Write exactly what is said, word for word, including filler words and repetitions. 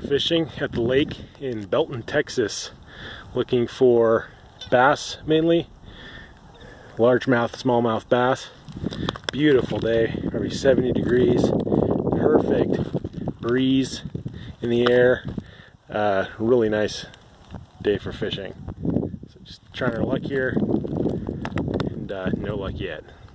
fishing at the lake in Belton, Texas, looking for bass mainly, largemouth, smallmouth bass. Beautiful day, probably seventy degrees, perfect breeze in the air. Uh, really nice day for fishing. So just trying our luck here, and uh, no luck yet.